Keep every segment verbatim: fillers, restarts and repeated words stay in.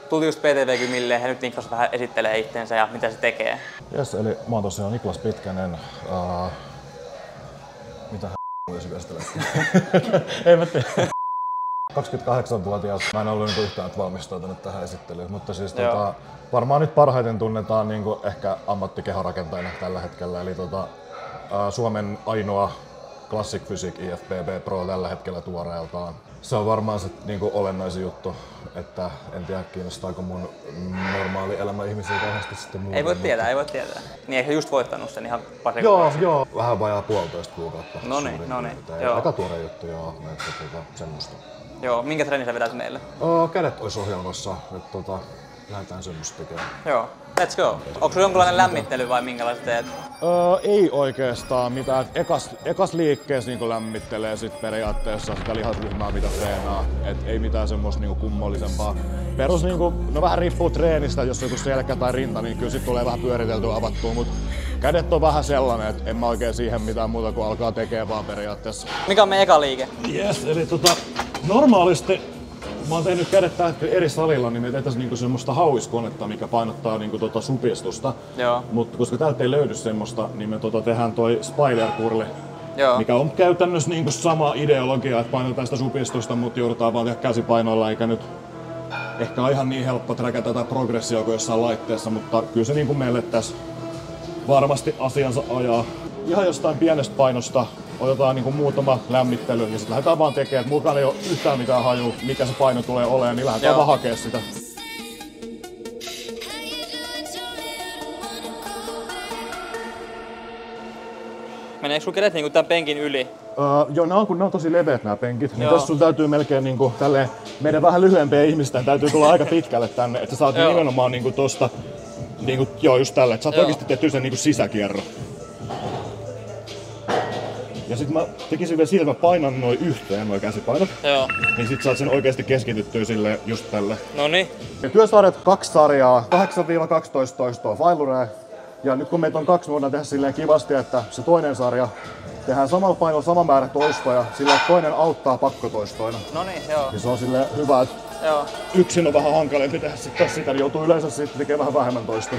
Tuli just P T V-kymille ja nyt Niklas vähän esittelee itteensä ja mitä se tekee. Jes, eli mä oon tosiaan Niklas Pitkänen. Uh, mitä h*** voisi käsitellä? Ei mä tiedä. kaksikymmentäkahdeksanvuotias. Mä en ollut niinku yhtään valmistautunut tähän esittelyyn, mutta siis tota, varmaan nyt parhaiten tunnetaan niinku ehkä ammattikeharakentajana tällä hetkellä. Eli tota, uh, Suomen ainoa Classic Physique I F B B Pro tällä hetkellä tuoreeltaan. Se on varmaan se niinku olennaisin juttu, että en tiedä kiinnostaako mun normaali elämä ihmisiä kauheasti sitten muuten. Ei voi tietää, ei voi tietää. Niin eikö just voittanut sen ihan pari Joo, kuukautta? joo. Vähän vajaa puolitoista kuukautta. Noniin, noniin. Aika tuore juttu, joo. Että tota, semmoista. Joo, minkä treenin sä vedät meille? Oh, kädet olisi ohjelmassa, että tota, lähdetään semmoista tekemään. Joo, let's go. Onko sulla jonkunlainen lämmittely vai minkälaista teet? Öö, ei oikeastaan mitään. Ekas, ekas liikkeessä niin lämmittelee sit periaatteessa sitä lihasryhmää mitä treenaa. Et ei mitään semmoista niin kummollisempaa. Perus niin kuin, no vähän riippuu treenistä, jos joku selkä tai rinta, niin kyllä sit tulee vähän pyöriteltyä avattua. Mut kädet on vähän sellainen, että en mä oikein siihen mitään muuta kuin alkaa tekee vaan periaatteessa. Mikä on meidän eka liike? Yes, eli tota, normaalisti mä oon tehnyt kädet eri salilla, niin me tehtäisiin niinku semmoista hauiskonetta, mikä painottaa niinku tota supistusta. Joo. Mutta koska täältä ei löydy semmoista, niin me tota tehdään toi spider curli, Joo. mikä on käytännössä niinku sama ideologia, että painotetaan sitä supistusta, mutta joudutaan vaan tehdä käsipainoilla, eikä nyt ehkä ole ihan niin helppo trackata tätä progressioa kuin jossain laitteessa, mutta kyllä se niinku meille tässä varmasti asiansa ajaa. Ihan jostain pienestä painosta otetaan niinku muutama lämmittely ja sitten lähdetään vaan tekemään, että mukaan ei ole yhtään mitään hajua, mikä se paino tulee olemaan, niin lähdetään vaan hakemaan sitä. Meneekö sun kädet niinku tän penkin yli? Öö, joo, nää on, kun ne on tosi leveät nämä penkit, niin tässä sun täytyy melkein niinku tälleen, meidän vähän lyhyempien ihmisten täytyy tulla aika pitkälle tänne, että sä saat joo. nimenomaan niinku tosta, niinku, joo just tälle, että sä oot oikeesti tehty sen niinku sisäkierro. Ja sit mä tekisin vielä sillä, että mä painan noin yhteen, noin käsipainot. Joo. Niin sit saat sen oikeesti keskityttyä sille just tälle. Noniin. Työsarjat kaksi sarjaa, kahdeksan kaksitoista toistoa failureen. Ja nyt kun meitä on kaksi, me voidaan tehdä silleen kivasti, että se toinen sarja tehdään samalla painolla sama määrä toistoja, sillä toinen auttaa pakkotoistoina. Noniin, joo. Ja se on silleen hyvä, että joo. yksin on vähän hankalempi tehdä sitä, sitä niin joutuu yleensä sitten tekemään vähän vähemmän toistoja.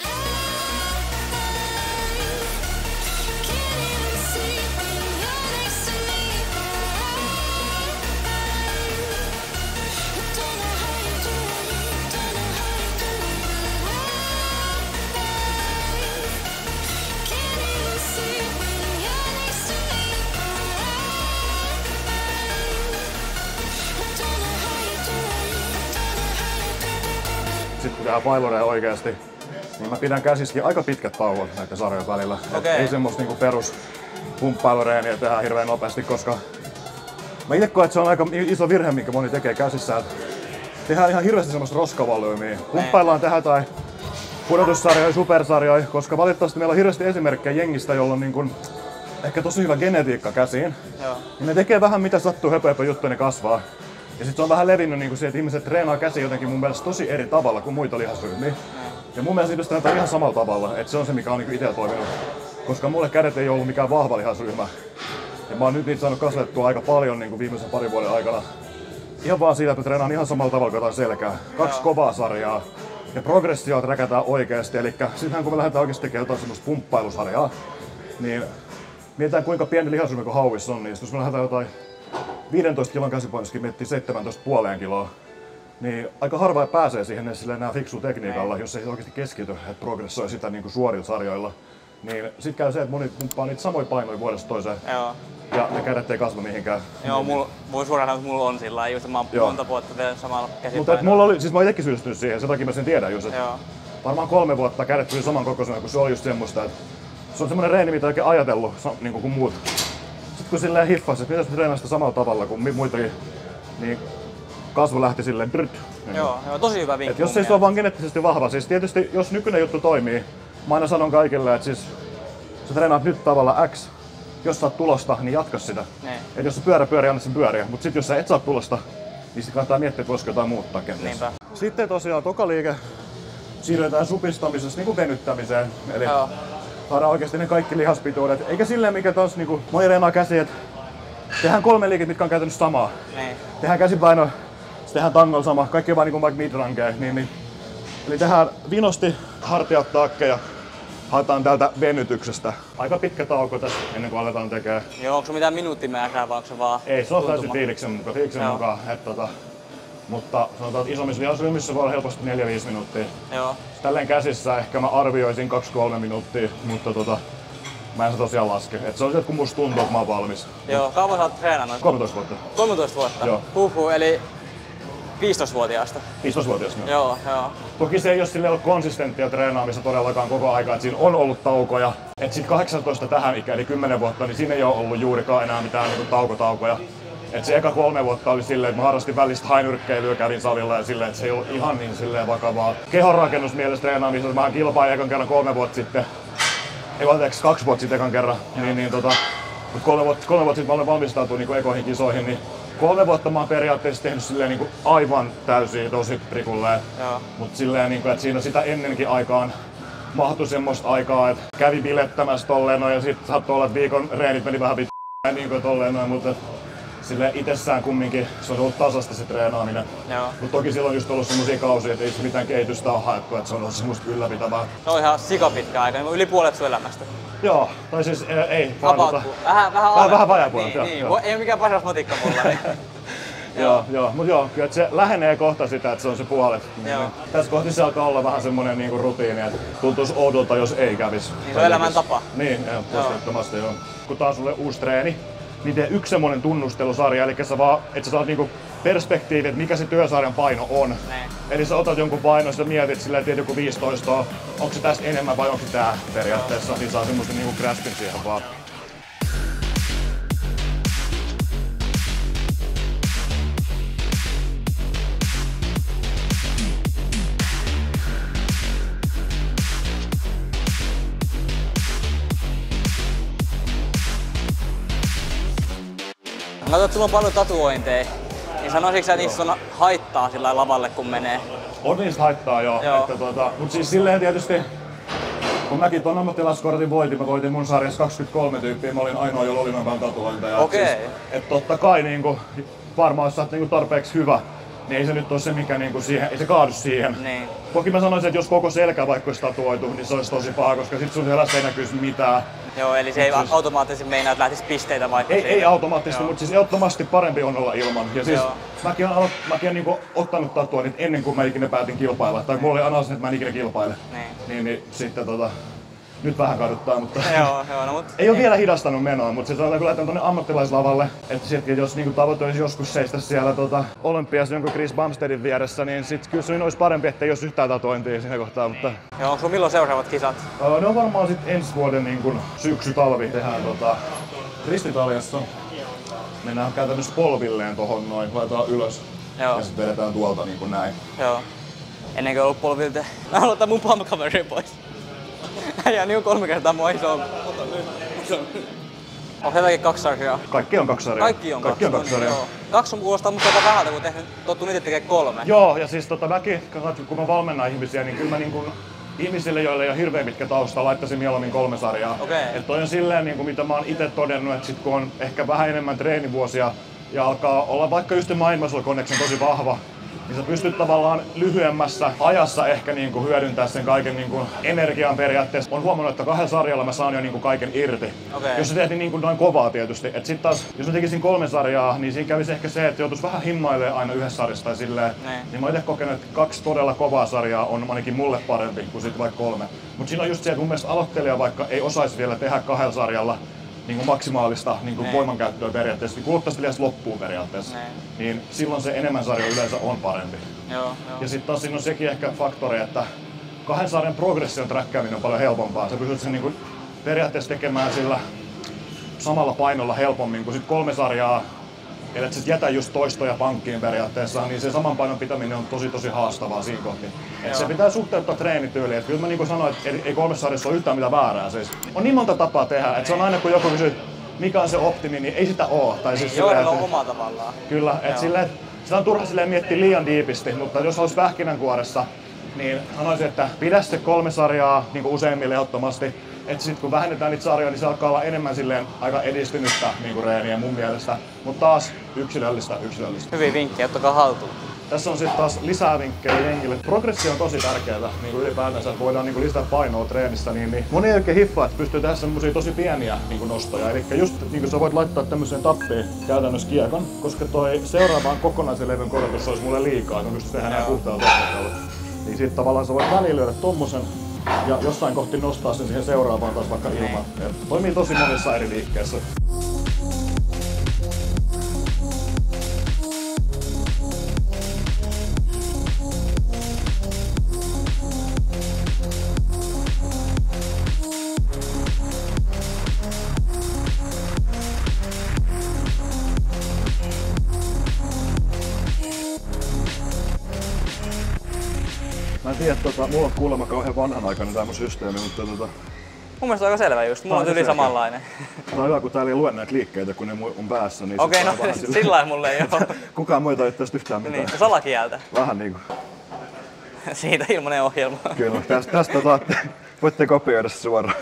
Sitten kun tehdään failureja oikeasti, niin mä pidän käsissäkin aika pitkät tauot näiden sarjojen välillä. Okay. Ei semmoista niinku perus pumppailureeniä tehdään hirveän nopeasti, koska mä itse koen, että se on aika iso virhe, minkä moni tekee käsissä. Tehdään ihan hirveästi semmoista roskavolyymiä. Pumppaillaan tehdään tai pudotussarjoja, supersarjoja, koska valitettavasti meillä on hirveästi esimerkkejä jengistä, jolla on niin kuin ehkä tosi hyvä genetiikka käsiin. Joo. Ja ne tekee vähän mitä sattuu, höpö höpö juttu, ne kasvaa. Ja sit se on vähän levinnyt niin kuin se, että ihmiset treenaa käsiä jotenkin mun mielestä tosi eri tavalla kuin muita lihasryhmiä. Mm. Ja mun mielestä niitä treenataan ihan samalla tavalla, että se on se mikä on niin itsellä toiminut. Koska mulle kädet ei ollut mikään vahva lihasryhmä. Ja mä oon nyt niitä saanut kasvatettua aika paljon niin kuin viimeisen parin vuoden aikana. Ihan vaan siitä, että mä treenaan ihan samalla tavalla kuin jotain selkää. Kaksi Joo. kovaa sarjaa. Ja progressioita räkätään oikeesti. Eli sittenhän kun me lähdetään oikeesti tekemään jotain semmoista pumppailusarjaa, niin mietitään kuinka pieni lihasryhmä kuin hauissa on, niin jos me lähdetään jotain viisitoista kilon käsipainostakin miettii seitsemäntoista pilkku viisi kiloa, niin aika harva pääsee siihen enää fiksuun tekniikalla, jos ei oikeasti keskity, että progressoi sitä niin kuin suorilla sarjoilla. Niin sit käy se, että moni pumppaa niitä samoja painoja vuodesta toiseen. Joo. Ja ne kädet ei kasva mihinkään. Joo, mulla, voi suoraan sanoa, että mulla on sillä lailla, mä oon Joo. monta vuotta vielä samalla käsipainoilla. Mutta mulla oli, siis mä oon itsekin syyllistynyt siihen, sen takia mä sen tiedän just, että varmaan kolme vuotta kädet tuli saman kokoisena, kun se oli just semmoista, että se on semmoinen reeni, mitä oikein ajatellut niin kuin muut. Sitten kun silleen hiffasi, että pitäisi treenaa sitä samalla tavalla kuin muitakin, niin kasvu lähti silleen drrt. Niin joo, joo, tosi hyvä vinkki. Jos ei se ole vaan geneettisesti vahva, siis tietysti jos nykyinen juttu toimii, mä aina sanon kaikille, että siis sä treenaat nyt tavalla X, jos saat tulosta, niin jatka sitä. Et jos se pyörä pyörii, anna sen pyöriä, mutta sit jos sä et saa tulosta, niin sit kannattaa miettiä, että voisiko jotain muuttaa kenties. Niinpä. Sitten tosiaan toka liike siirrytään supistamisesta niin kuin venyttämiseen. Eli joo. saadaan oikeesti ne kaikki lihaspituudet. Eikä silleen mikä taas niinku moni reenaa käsiä, että tehdään kolme liikettä, mitkä on käytännössä samaa. Niin. Tehdään käsipaino tehdään tangolla sama, kaikki vaan niinku vaikka mid-rankea. Niin, niin. Eli tehdään vinosti hartiat takkeja. Haetaan täältä venytyksestä. Aika pitkä tauko tässä ennen kuin aletaan tekemään. Joo, onko se mitään minuuttimäärää vai onko se vaan Ei, se on täysin fiiliksen mukaan. Fiiliksen mukaan että, tota, mutta sanotaan, että isommissa lihasyömissä voi olla helposti neljä viisi minuuttia. Joo. Tälleen käsissä ehkä mä arvioisin kaksi kolme minuuttia, mutta tota, mä en se tosiaan laske. Et se on se, että kun musta tuntuu, että mä oon valmis. Joo, kauan sä oot treenannut? kolmetoista vuotta. kolmetoista vuotta? Joo. Huhhuh, eli viisitoistavuotiaasta? viisitoistavuotiaasta, joo. Joo, joo. Toki se ei ole silleen ollut konsistenttia treenaamista todellakaan koko aika, että siinä on ollut taukoja. Et sit kahdeksantoista tähän ikään, eli kymmenen vuotta, niin siinä ei ole ollut juurikaan enää mitään niin taukotaukoja. Et se eka kolme vuotta oli silleen, että mä harrastin välistä hainyrkkeilyä, kävin salilla ja silleen, että se ei ollut ihan niin silleen vakavaa kehonrakennusmielessä treenaamisessa. Mä kilpailin ekan kerran kolme vuotta sitten, ei anteeksi, kaksi vuotta sitten ekan kerran, niin, niin tota, kolme vuotta, kolme vuotta sitten mä olen valmistautunut niin ekoihin kisoihin, niin kolme vuotta mä oon periaatteessa tehnyt silleen niin kuin aivan täysin tosi prikulleen. Mut silleen, niin kuin, että siinä sitä ennenkin aikaan mahtui semmoista aikaa, että kävi bilettämässä tolleen noin ja sit saattoi olla, että viikon reenit meni vähän vittu niin kuin tolleen noin, mutta silleen itsessään kumminkin se on ollut tasasta se treenaaminen. Mutta toki silloin on just ollut semmosia kausia, että ei se mitään kehitystä ole haettu, että se on ollut semmoista ylläpitävää. Se on ihan sikapitkä aika, yli puolet sun elämästä. Joo, tai siis ei, ei vaan tota, vähän, vähän, vähän, vähän vajapuolet. Niin, niin. Ei ole mikään paras matikka mulla. Niin. Joo, joo, mutta joo, kyllä se lähenee kohta sitä, että se on se puolet. Niin, niin. Tässä kohti se alkaa olla vähän semmonen niinku rutiini, että tuntuisi oudolta, jos ei kävis. Niin se on elämäntapa. Niin, ehdottomasti joo. Kun taas sulle uusi treeni, niin tee yksi semmonen tunnustelusarja, eli sä vaan, että sä saat niinku perspektiivi, että mikä se työsarjan paino on. Näin. Eli sä otat jonkun painon, sä mietit silleen, että joku viisitoista on, onko se tästä enemmän vai onko se tää periaatteessa, niin saa semmoisen niinku graspin siihen vaan. Mä katsoin, että sulla on paljon tatuointeja, niin sanoisitko sä, että niissä on haittaa sillä lavalle kun menee? On niistä haittaa joo, joo. Että, tuota, mut siis silleen tietysti, kun mäkin ton ammattilaiskortin voitin, mä voitin mun sarjassa kaksikymmentäkolme tyyppiä, mä olin ainoa, jolla oli noin tatuointeja. Okei. Okay. Siis, että totta kai niinku, varmaan jos sä oot niinku tarpeeksi hyvä, niin ei se nyt ole se mikä niinku siihen, ei se kaadu siihen. Niin. Toki mä sanoisin, että jos koko selkä vaikka olisi tatuoitu, niin se olisi tosi paha, koska sit sun selässä ei näkyisi mitään. Joo, eli se ei siis automaattisesti meinaa, että lähtisi pisteitä vaikka. Ei, ei automaattisesti, mutta siis ehdottomasti parempi on olla ilman. Ja siis mäkin olen, mäkin olen niinku ottanut tatuoinnit ennen kuin mä ikinä päätin kilpailla. Tai mulla oli aina se, että mä en ikinä kilpaile. Niin. Niin, niin sitten tota, nyt vähän kaduttaa, mutta joo, joo, no, mut ei ole vielä hidastanut menoa, mutta sitten sanotaan, kun lähdetään tuonne ammattilaislavalle, että sieltäkin jos niinku tavoite olisi joskus seistä siellä tota, Olympiassa jonkun Chris Bumsteadin vieressä, niin sit kyllä se olisi parempi, ettei olisi yhtään tatuointia siinä kohtaa. Mutta joo, onko sulla milloin seuraavat kisat? Uh, ne on varmaan sit ensi vuoden niin kun syksy-talvi. Tehdään tota, Ristitaljassa. Mennään käytännössä polvilleen tohon noin, laitetaan ylös. Joo. Ja sit vedetään tuolta niin kuin näin. Joo. Ennen kuin ollut polvilta. Mä haluan ottaa mun palmakaverin pois. Äijä niin kolme kertaa mua iso. Ota nyt. Onko jotakin kaksi sarjaa? Kaikki on kaksi sarjaa. Kaikki on Kaikki kaksi, on kaksi sarjaa. Kaksi on kuulostaa musta aika vähältä, kun tehnyt, tottu niitä tekee kolme. Joo, ja siis tota, mäkin, kun mä valmennan ihmisiä, niin kyllä mä niin kun, ihmisille, joille ei ole hirveän pitkä tausta, laittaisin mieluummin kolme sarjaa. Okay. Et toi on silleen, niin kuin, mitä mä oon itse todennut, että sit kun on ehkä vähän enemmän treenivuosia ja alkaa olla vaikka just Mind Muscle Connection tosi vahva, niin sä pystyt tavallaan lyhyemmässä ajassa ehkä niinku hyödyntää sen kaiken niinku energian periaatteessa. On huomannut, että kahdella sarjalla mä saan jo niinku kaiken irti. Okay. Jos sä teet niin niinku noin kovaa tietysti. Et sit taas, jos mä tekisin kolme sarjaa, niin siinä kävisi ehkä se, että joutuis vähän himmailemaan aina yhdessä sarjassa tai silleen. Ne. Niin mä oon itse kokenut, että kaksi todella kovaa sarjaa on ainakin mulle parempi kuin sit vaikka kolme. Mut siinä on just se, että mun mielestä aloittelija vaikka ei osaisi vielä tehdä kahdella sarjalla niin kuin maksimaalista niin kuin voimankäyttöä periaatteessa, niin kuluttaisi liian loppuun periaatteessa, ne. Niin silloin se enemmän sarja yleensä on parempi. Joo, joo. Ja sitten taas siinä on sekin ehkä faktori, että kahden sarjan progression träkkääminen on paljon helpompaa. Sä pystyt sen niin kuin periaatteessa tekemään sillä samalla painolla helpommin kuin sit kolme sarjaa, eli et sä jätä just toistoja pankkiin periaatteessa, niin se saman painon pitäminen on tosi tosi haastavaa siinä kohti. Et se pitää suhteuttaa treenityyliin. Et kyllä mä niin sanoin, että ei kolmessa sarjassa ole yhtään mitään väärää. Siis on niin monta tapaa tehdä, että se on aina kun joku kysyy, mikä on se optimi, niin ei sitä oo. Tai siis joilla on oma tavallaan. Kyllä, että silleen, sitä on turha silleen miettiä liian diipisti, mutta jos olisi pähkinänkuoressa, niin sanoisin, että pidä se kolme sarjaa niin kuin useimmille ehdottomasti. Että sit kun vähennetään niitä sarjoja, niin se alkaa olla enemmän silleen aika edistynyttä niinku reeniä mun mielestä. Mutta taas yksilöllistä, yksilöllistä. Hyvin vinkkiä, ottakaa haltuun. Tässä on sitten taas lisää vinkkejä jengille. Progressio on tosi tärkeää niin ylipäätänsä, että voidaan niin lisätä painoa treenissä. Niin, niin moni ei oikein hiffaa, että pystyy tehdä semmosia tosi pieniä niin nostoja. Eli just niin sä voit laittaa tämmöiseen tappiin käytännössä kiekon, koska toi seuraavaan kokonaisen levyn korotus olisi mulle liikaa, että mä pystyn tehdä näin puhtaalla tekniikalla. Niin sit tavallaan sä voit väliin lyödä tommosen ja jossain kohti nostaa sen siihen seuraavaan taas vaikka ilman. Toimii tosi monissa eri liikkeessä. Mä en tiedä, tota, mulla on kuulemma kauhean vanhanaikainen tää mun systeemi, mutta tota... Mun mielestä on aika selvä just, mulla on yli samanlainen. Tää on hyvä, kun täällä ei lue näitä liikkeitä, kun ne on päässä. Niin okei, okay, no sillä lailla mulle ei oo. Kukaan muita ei tästä yhtään mitään. Niin, salakieltä. Vähän niinku. Siitä ilmanen ohjelma. Kyllä, tästä, tästä saatte, voitte kopioida se suoraan.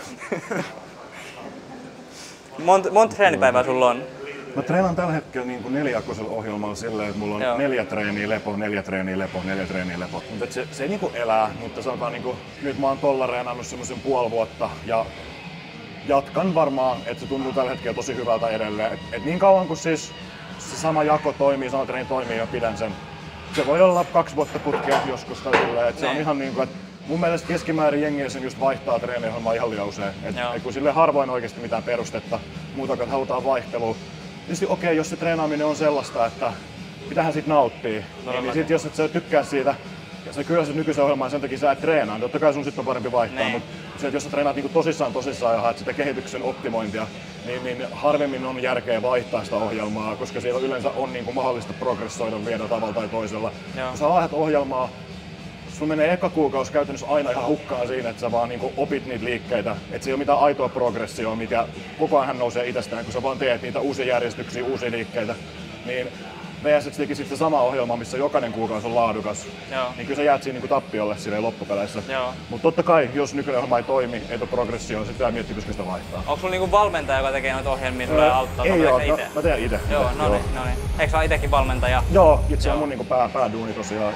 Monta mont treenipäivää sulla on? Mä treenaan tällä hetkellä niin kuin nelijakoisella ohjelmalla silleen, että mulla on Joo. neljä treeniä lepo, neljä treeniä lepo, neljä treeniä lepo. Mutta se, se ei niinku elää, mutta sanotaan niinku, nyt mä oon tolla reenannut semmoisen puoli vuotta ja jatkan varmaan, että se tuntuu tällä hetkellä tosi hyvältä edelleen. Et, et niin kauan kun siis se sama jako toimii, sama treeni toimii ja pidän sen. Se voi olla kaksi vuotta putkea joskus tai silleen, että se on ihan niinku, että mun mielestä keskimäärin jengiä sen just vaihtaa treeniohjelmaa ihan liian usein. Et, et kun sille harvoin oikeasti mitään perustetta, muuta kuin halutaan vaihtelua. Tietysti okei, okay, jos se treenaaminen on sellaista, että pitäähän siitä nauttia, no, niin, niin sit jos et sä tykkää siitä, ja sä kyllä se nykyisen ohjelmaan sen takia sä et treenaa, niin totta kai sun sit on parempi vaihtaa, mutta se, jos sä treenaat niinku tosissaan tosissaan ja haet sitä kehityksen optimointia, niin, niin harvemmin on järkeä vaihtaa sitä ohjelmaa, koska siellä yleensä on niinku mahdollista progressoida vielä tavalla tai toisella. Joo. Kun sä vaihdat ohjelmaa, sun menee eka kuukausi käytännössä aina ihan hukkaan siinä, että sä vaan niinku opit niitä liikkeitä. Että se ei ole mitään aitoa progressioa, mikä koko ajan nousee itsestään, kun sä vaan teet niitä uusia järjestyksiä, uusia liikkeitä. Niin V S et tekisit se sama ohjelma, missä jokainen kuukausi on laadukas. Joo. Niin kyllä sä jäät siinä niinku tappiolle silleen loppupeleissä. Mutta totta kai, jos nykyinen ohjelma ei toimi, ei ole progressioa, sit pitää miettiä, pystyykö sitä vaihtaa. Onko sulla niinku valmentaja, joka tekee noita ohjelmia, tulee öö, auttaa? Ei oo, no, mä teen ite. Joo, no niin, no niin. Eikö sä itekin valmentaja? Joo, itse on mun niinku pää, pääduuni tosiaan.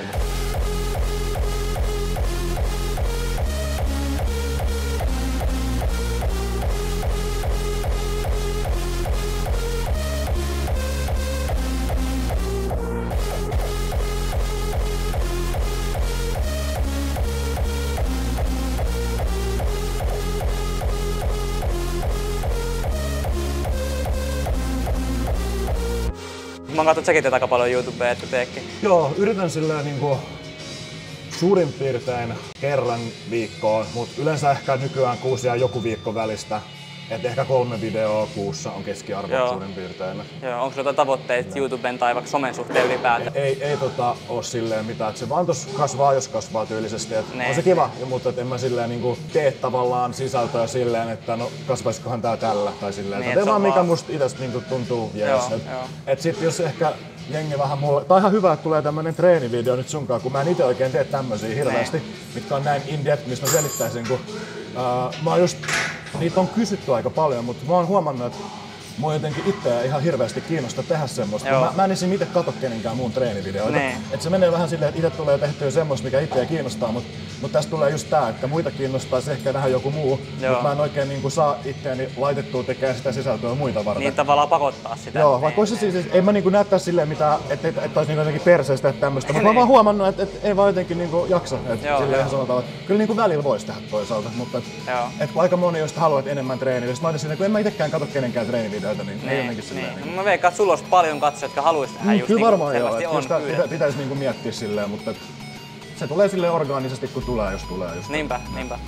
Mä oon katsonut, säkin teet aika paljon YouTubea, että teekin. Joo, yritän silleen niinku suurin piirtein kerran viikkoon, mutta yleensä ehkä nykyään kuusi ja joku viikko välistä. Et ehkä kolme videoa kuussa on keskiarvo suurin piirtein. Joo, onko jotain tavoitteita YouTuben tai vaikka somen suhteen ylipäätään? Ei, ei, ei tota, oo silleen mitään, että se vaan tos kasvaa, jos kasvaa tyylisesti. Et on se kiva, mutta et en mä silleen niinku tee tavallaan sisältöä silleen, että no kasvaisikohan tää tällä tai silleen. Niin, teen vaan mikä musta itestä niinku tuntuu jees. Et, et sit jos ehkä jengi vähän mulle, tää on ihan hyvä, että tulee tämmönen treenivideo nyt sunkaan, kun mä en ite oikein tee tämmösiä hirveästi, mitkä on näin in-depth, missä mä selittäisin, kun uh, mä oon just niitä on kysytty aika paljon, mutta mä oon huomannut, että mua jotenkin itseä ihan hirveästi kiinnostaa tehdä semmoista. Mä, mä en esim. Itse katso kenenkään muun treenivideoita. Et se menee vähän silleen, että itse tulee tehtyä semmoista, mikä itseä kiinnostaa, mutta mut tässä tulee just tää, että muita kiinnostaisi ehkä nähdä joku muu, mutta mä en oikein niinku saa itseäni laitettua tekemään sitä sisältöä muita varten. Niin tavallaan pakottaa sitä. Joo, vaikka olisi siis, ei mä niinku näyttää silleen mitään, että et, et olisi niinku jotenkin perseestä tämmöistä, mutta mä oon vaan huomannut, että et ei vaan jotenkin niinku jaksa. Et silleen sanotaan, että kyllä niinku välillä voisi tehdä toisaalta, mutta et, et kun aika moni just haluaa enemmän treeniä, niin mä oon silleen, kun en mä itekään katso kenenkään treenivideoita, niin ei jotenkin silleen. Niin. Niin. Mä veikkaan, että sulla olisi paljon katsojia, jotka haluaisi tehdä mm, just kyllä niin varmaan joo, että sitä pitä, pitäisi niinku miettiä silleen, mutta se tulee silleen orgaanisesti kun tulee, jos tulee just. Niinpä, niinpä.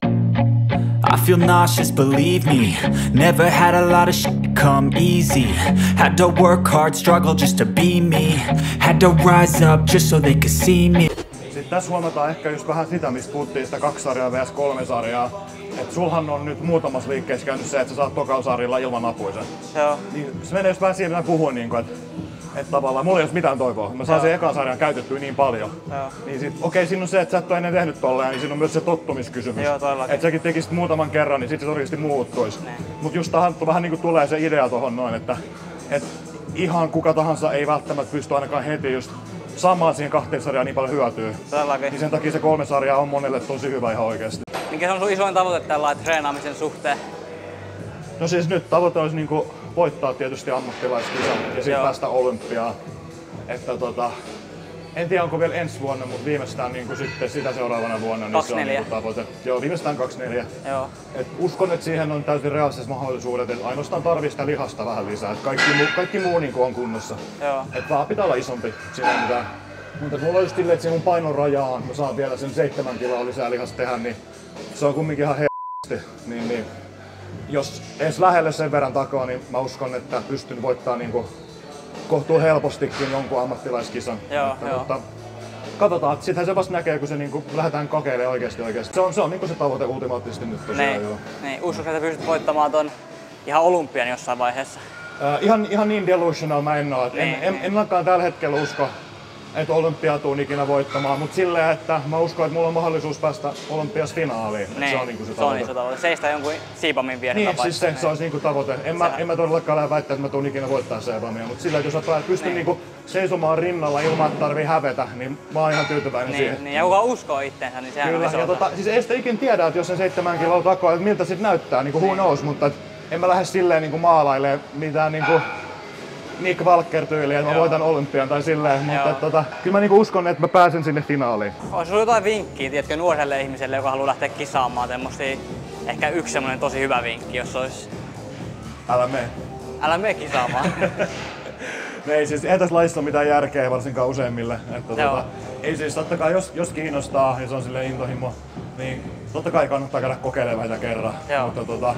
I feel nauseous, believe me. Never had a lot of shit come easy. Had to work hard, struggle just to be me. Had to rise up just so they could see me. Sitten tässä huomataan ehkä just vähän sitä, mistä puhuttiin sitä kaksi sarjaa versus kolme sarjaa. Et sulhan on nyt muutamassa liikkeessä käynyt se, että sä saat tokalla sarjalla ilman apuisen. Joo. Niin se menee just vähän siihen, mitä mä puhuin, niin että et tavallaan mulla ei ole mitään toivoa. Mä saan sen ekan sarjan käytettyä niin paljon. Joo. Niin sit, okei, okay, siinä on se, että sä et ole ennen tehnyt tolleen, niin siinä on myös se tottumiskysymys. Joo, todellakin. Että säkin tekisit muutaman kerran, niin sit se oikeesti muuttuisi. Mut just tähän vähän niinku tulee se idea tohon noin, että et ihan kuka tahansa ei välttämättä pysty ainakaan heti just saamaan siihen kahteen sarjaan niin paljon hyötyä. Todellakin. Niin sen takia se kolme sarjaa on monelle tosi hyvä ihan oikeesti. Mikä on sun isoin tavoite tällä treenaamisen suhteen? No siis nyt tavoite olisi niinku voittaa tietysti ammattilaiskisa ja sitten päästä olympiaan. Että tota, en tiedä onko vielä ensi vuonna, mutta viimeistään niinku sitten sitä seuraavana vuonna niin se on niinku tavoite. Joo, viimeistään kaksikymmentäneljä. Joo. Et uskon, että siihen on täysin reaaliset mahdollisuudet, että ainoastaan tarvii sitä lihasta vähän lisää. Et kaikki, muu, kaikki muu niinku on kunnossa. Joo. Et vaan pitää olla isompi siinä mitään. Mutta mulla on just silleen, että siinä mun painon rajaan mä saan vielä sen seitsemän kiloa lisää lihasta tehdä, niin se on kumminkin ihan he***sti. Niin, niin. Jos edes lähelle sen verran takaa, niin mä uskon, että pystyn voittamaan niinku kohtuu helpostikin jonkun ammattilaiskisan. Joo, mutta, joo. mutta katsotaan, sittenhän se vasta näkee, kun se niinku lähdetään kokeilemaan oikeesti oikeesti. Se on, se on niinku se tavoite ultimaattisesti nyt tosiaan. Niin, joo. niin. Uskotko, että pystyt voittamaan ton ihan olympian jossain vaiheessa? Äh, ihan, ihan niin delusional mä en oo. Niin, en, en, niin. en ainakaan tällä hetkellä usko, että olympiaa tuun ikinä voittamaan, mutta silleen, että mä uskon, että mulla on mahdollisuus päästä olympiasfinaaliin. Niin, se on niinku se se tavoite. on iso tavoite. Seistä jonkun Siibamin vieressä. Niin, siis se, se olisi niinku tavoite. En mä, en mä todellakaan lähde väittää, että mä tuun ikinä voittaa Seebamia, mutta sillä, että jos mä pystyn niin. niinku seisomaan rinnalla ilman, että tarvii hävetä, niin mä oon ihan tyytyväinen niin, siihen. Niin, ja kuka uskoo itteensä, niin sehän Kyllä, on iso. ja tota, siis ei sitä ikin tiedä, että jos sen seitsemän kiloa takaa, että miltä sit näyttää, niinku who knows, mutta et, en mä lähde silleen niinku maalailemaan mitään niinku Nick Walker-tyyliä, että mä voitan olympian tai silleen, mutta et, tota, kyllä mä niinku uskon, että mä pääsen sinne finaaliin. Olisi sulla jotain vinkkiä, tiedätkö, nuorelle ihmiselle, joka haluaa lähteä kisaamaan, temmosia, ehkä yksi semmonen tosi hyvä vinkki, jos olisi... Älä mene. Älä mene kisaamaan. Ei siis, eihän tässä laissa ole mitään järkeä varsinkaan useimmille. Että, tota, ei siis totta kai jos, jos kiinnostaa ja se on silleen intohimo, niin totta kai kannattaa käydä kokeilemaan sitä kerran. Joo. Mutta tota,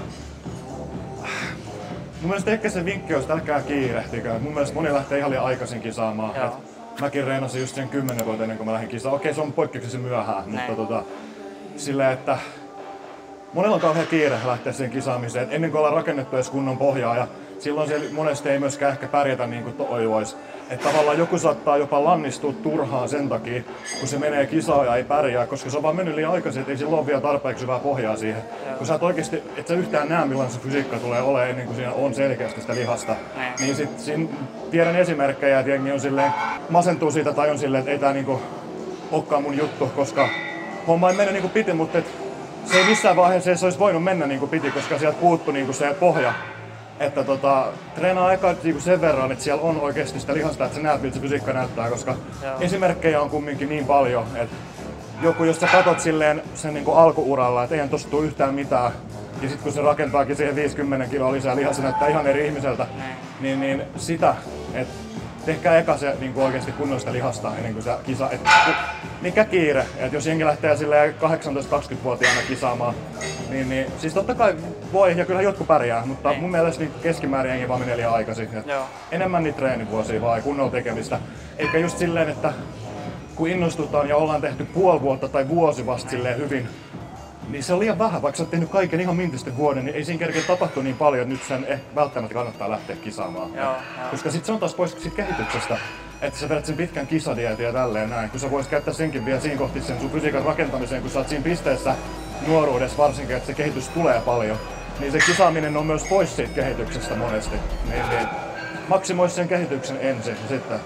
mun mielestä ehkä se vinkki olisi, että älkää kiirehtikää. Mun mielestä moni lähtee ihan liian aikaisin kisaamaan. Et mäkin reenasin just sen kymmenen vuotta ennen kuin mä lähdin kisaamaan. Okei, se on poikkeuksellisen myöhään, mutta tota, silleen, että monella on kauhean kiire lähteä siihen kisaamiseen, et ennen kuin ollaan rakennettu edes kunnon pohjaa. Ja silloin siellä monesti ei myöskään ehkä pärjätä niin kuin toivoisi. Että tavallaan joku saattaa jopa lannistua turhaan sen takia, kun se menee kisaan ja ei pärjää, koska se on vaan mennyt liian aikaisin, että ei sillä ole vielä tarpeeksi hyvää pohjaa siihen. Joo. Kun sä et oikeesti, et sä yhtään näe millainen se fysiikka tulee olemaan ennen kuin siinä on selkeästi sitä lihasta. Näin. Niin sit siinä tiedän esimerkkejä, että jengi on silleen, masentuu siitä tai on silleen, että ei tää niinku olekaan mun juttu, koska homma ei mene niinku piti, mutta et se ei missään vaiheessa se olisi voinut mennä niinku piti, koska sieltä puuttu niinku se pohja. Että tota, treenaa eka niinku sen verran, että siellä on oikeasti sitä lihasta, että sä näet miltä se fysiikka näyttää, koska Joo. esimerkkejä on kumminkin niin paljon, että joku, jos sä katot silleen sen niinku alkuuralla, että eihän tosta tuu yhtään mitään, ja sit kun se rakentaakin siihen viisikymmentä kiloa lisää lihasta, se näyttää ihan eri ihmiseltä, niin, niin sitä, että tehkää eka se niinku oikeasti kunnollista lihasta ennen kuin se kisa. Et, mikä kiire, että jos jengi lähtee silleen kahdeksantoista kaksikymmentä-vuotiaana kisaamaan, niin, niin siis totta kai voi ja kyllä jotkut pärjää, mutta Ei. mun mielestä niin keskimäärin jengi vaan menee liian aikaisin. Enemmän niitä treenivuosia vaan kunnolla tekemistä. Eikä just silleen, että kun innostutaan ja ollaan tehty puoli vuotta tai vuosi vasta silleen hyvin, niin se on liian vähän, vaikka sä oot tehnyt kaiken ihan mintisten vuoden, niin ei siinä kerkeä tapahtua niin paljon, että nyt sen eh, välttämättä kannattaa lähteä kisaamaan. Joo, joo. Koska sit se on taas pois siitä kehityksestä, että sä vedät sen pitkän kisadietin ja tälleen näin, kun sä vois käyttää senkin vielä siinä kohti sen sun fysiikan rakentamiseen, kun sä oot siinä pisteessä nuoruudessa varsinkin, että se kehitys tulee paljon, niin se kisaaminen on myös pois siitä kehityksestä monesti. Niin, niin maksimoi sen kehityksen ensin ja sitten.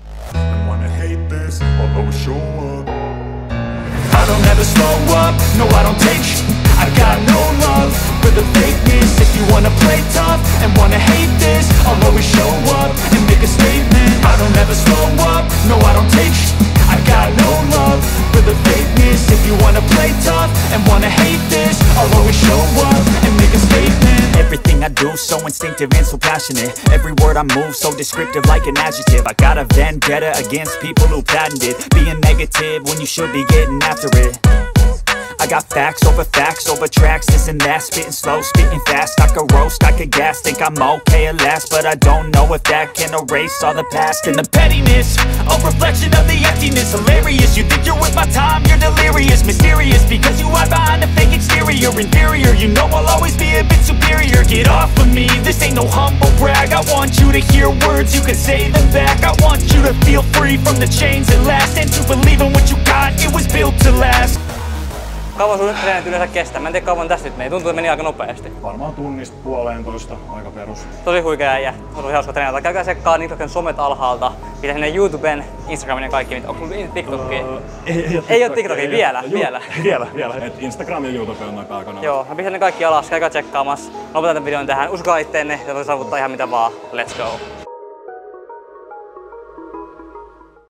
I don't ever slow up, no I don't take sh**. I got no love for the fakeness. If you wanna play tough and wanna hate this, I'll always show up and make a statement. I don't ever slow up, no I don't take sh**. I got no love for the fakeness. If you wanna play tough and wanna hate this, I'll always show up and make a statement. Everything I do so instinctive and so passionate. Every word I move so descriptive like an adjective. I got a vendetta against people who patented being negative when you should be getting after it. I got facts over facts over tracks, this and that. Spitting slow, spitting fast, I could roast, I could gas. Think I'm okay at last, but I don't know if that can erase all the past. And the pettiness, a reflection of the emptiness. Hilarious, you think you're with my time, you're delirious. Mysterious, because you hide behind a fake exterior. Inferior, you know I'll always be a bit superior. Get off of me, this ain't no humble brag. I want you to hear words, you can say them back. I want you to feel free from the chains that last, and to believe in what you got, it was built to last. Kauan sun treenit yleensä kestää? Mä en tiedä kauan tästä nyt meni. Tuntuu, että meni aika nopeasti. Varmaan tunnista puoleentoista, aika perus. Tosi huikea äijä. On ollut hauska treenata. Käykää sekkaa TikTokin somet alhaalta. Pitää sinne YouTuben, Instagramin ja kaikki. Onko sulla TikTokia? Uh, ei, ei, ei ole TikTokia vielä. Ju- vielä. vielä, vielä. Et Instagram ja YouTube on noin pääkanavat. Joo, mä pistän ne kaikki alas. Käykää tsekkaamassa. Lopetan tämän videon tähän. Uskokaa itteenne ja voi saavuttaa ihan mitä vaan. Let's go!